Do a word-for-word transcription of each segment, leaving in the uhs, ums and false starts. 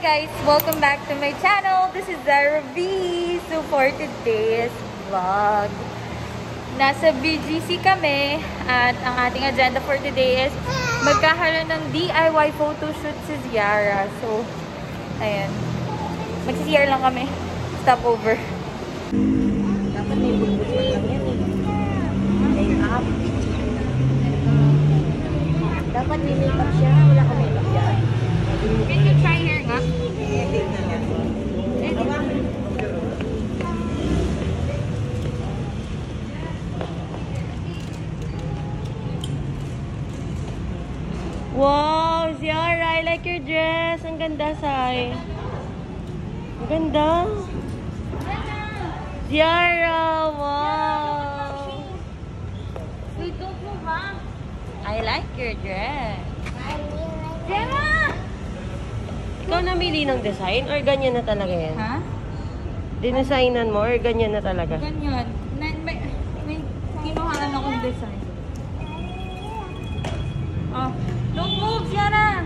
guys! Welcome back to my channel. This is Zara V. So for today's vlog, nasa B G C kami at ang ating agenda for today is magkakaroon ng D I Y photoshoot si Ziara. So, ayan. Mag-C R lang kami. Stop over. Dapat may bulbul lang yan eh. May up. Dapat may makeup siya. Wala ka makeup yan. Can you try here nga? Wow, Ziara, I like your dress. Ang ganda, Sai. Ang ganda. Ziara, wow. Wait, don't move, ha? I like your dress. Ziara! Ikaw namili ng design or ganyan na talaga yan? Ha? Dinesignan mo or ganyan na talaga? Ganyan. May, may, may kinuhaan akong design. Oh, don't move, Ziara!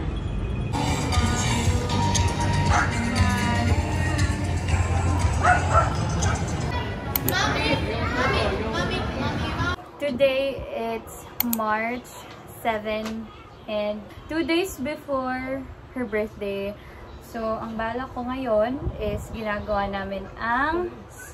Today, it's March seventh and two days before her birthday. So, ang balak ko ngayon is ginagawa namin ang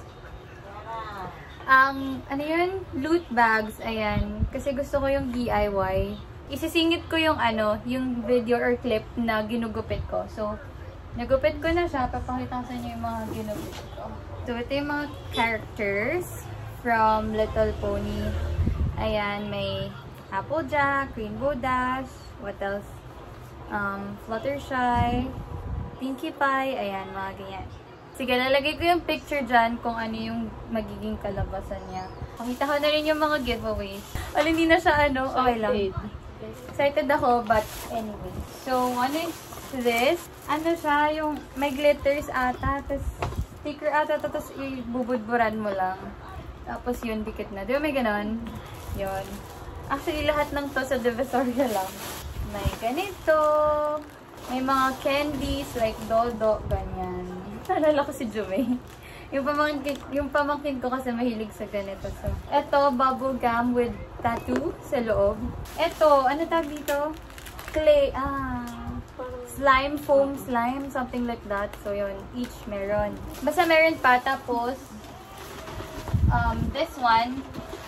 ang, ano yun? Loot bags. Ayan. Kasi gusto ko yung D I Y. Isisingit ko yung ano, yung video or clip na ginugupit ko. So, nagupit ko na siya. Papakita ko sa inyo yung mga ginupit ko. So, ito yung mga characters from Little Pony. Ayan, may Applejack, Rainbow Dash, what else? Um, Fluttershy, Pinkie Pie, ayan, mga ganyan. Sige, lalagay ko yung picture dyan kung ano yung magiging kalabasan niya. Pakita ko na rin yung mga giveaways. Well, hindi na siya ano, okay lang. Excited ako, but anyway. So, ano is this? Ano siya, yung may glitters ata, tapos sticker ata, tapos ibubudburan mo lang. Tapos yun, dikit na. Di ba may ganon? Yun. Actually, lahat ng to sa Divisoria lang. May ganito. May mga candies like Dodo, ganyan. Nalala ko si Jume. Yung pamangkin, yung pamangkin ko kasi mahilig sa ganito. So, eto, bubble gum with tattoo sa loob. Eto, ano tawag dito? Clay, ah, slime, foam slime, something like that. So, yun, each meron. Basta meron pa, tapos, um, this one,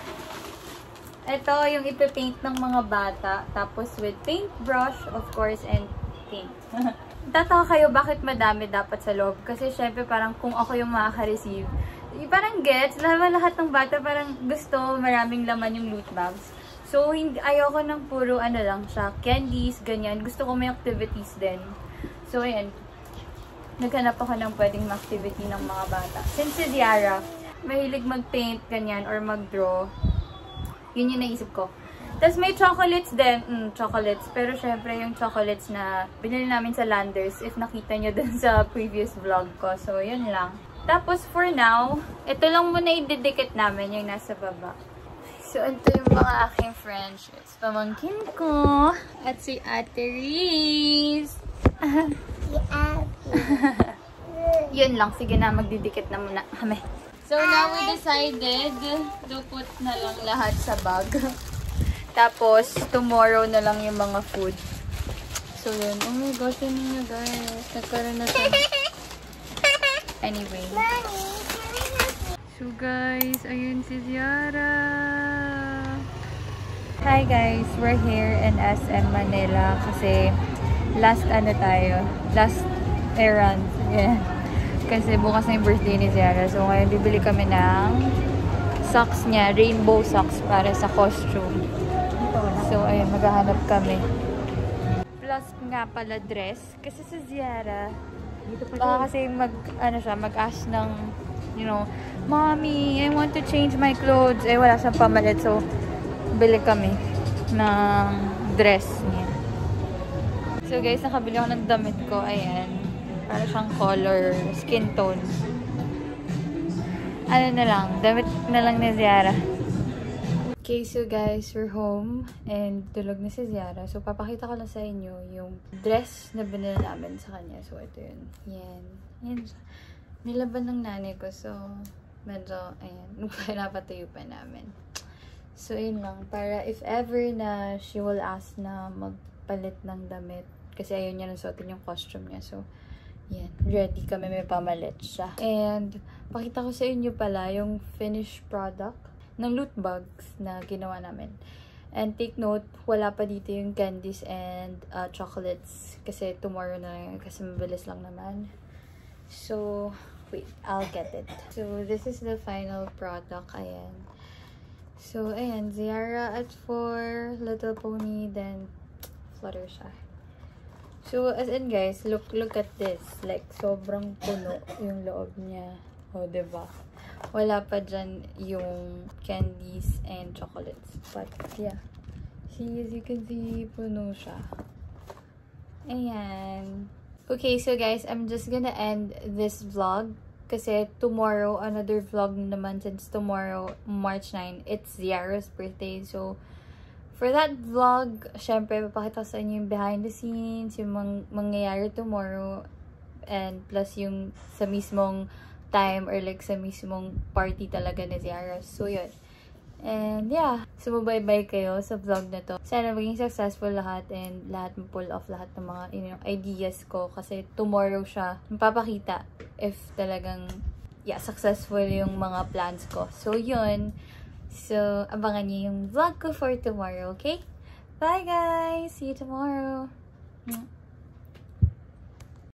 ito yung ipipaint ng mga bata. Tapos with paintbrush, of course, and paint. Tatawa kayo bakit madami dapat sa loob. Kasi syempre parang kung ako yung makaka-receive, parang gets, lahat, lahat ng bata parang gusto maraming laman yung loot bags. So, hindi, ayoko ng puro ano lang siya, candies, ganyan. Gusto ko may activities din. So, ayan. Naghanap ako ng pwedeng activity ng mga bata. Since si Ziara, mahilig mag-paint, ganyan, or mag-draw. Yun yung naisip ko. Tapos may chocolates din. Mm, chocolates. Pero syempre yung chocolates na binili namin sa Landers. If nakita nyo dun sa previous vlog ko. So, yun lang. Tapos for now, ito lang muna ididikit namin yung nasa baba. So, ito yung mga aking friendships. Pamangkin ko. At si Ate Reese. Yun lang. Sige na, magdidikit na muna kami. So, now we decided to put na lang lahat sa bag. Tapos, tomorrow na lang yung mga food. So, yun. Oh my gosh, yun nga guys. Nagkaroon na siya. Anyway. So, guys, ayun si Ziara. Hi guys, we're here in S M Manila kasi last ano tayo, last errand. Yeah. Kasi bukas na yung birthday ni Ziara. So, ngayon bibili kami ng socks niya. Rainbow socks para sa costume. So, ayun. Maghahanap kami. Plus nga pala dress. Kasi sa Ziara, baka kasi mag, ano siya, mag-ask ng, you know, Mommy, I want to change my clothes. Eh, wala siyang pamalit. So, bili kami ng dress niya. So, guys, nakabili ako ng damit ko. Ayan. Para siyang color, skin tone. Ano na lang, damit na lang ni Ziara. Okay, so guys, we're home and tulog na si Ziara. So, papakita ko lang sa inyo yung dress na binila namin sa kanya. So, ito yun. Yan. Yan. Nilaban ng nanay ko. So, medyo, ayan, napatuyo pa namin. So, yun lang. Para if ever na she will ask na magpalit ng damit. Kasi ayaw niya nang suotin yung costume niya. So, yan. Ready kami. May pamalit siya. And, pakita ko sa inyo pala yung finished product ng loot bags na ginawa namin. And take note, wala pa dito yung candies and uh, chocolates. Kasi tomorrow na yun. Kasi mabilis lang naman. So, wait. I'll get it. So, this is the final product. Ayan. So, ayan. Ziara at four. Little Pony. Then, Fluttershy. So, as in guys, look look at this. Like, sobrang puno yung loob niya. O, oh, diba? Wala pa dyan yung candies and chocolates. But, yeah. See, as you can see, puno siya. Ayan. Okay, so guys, I'm just gonna end this vlog. Kasi tomorrow, another vlog naman since tomorrow, March ninth, it's Ziara's birthday. So, for that vlog, syempre, papakita ko sa inyo yung behind the scenes, yung mang mangyayari tomorrow, and plus yung sa mismong time or like sa mismong party talaga ni Ziara. So, yun. And, yeah. Sumabay-bye kayo sa vlog na to. Sana maging successful lahat and lahat ma-pull off lahat ng mga you know, ideas ko. Kasi tomorrow siya mapapakita if talagang, yeah, successful yung mga plans ko. So, yun. So, abangan niyo yung vlog ko for tomorrow, okay? Bye, guys! See you tomorrow!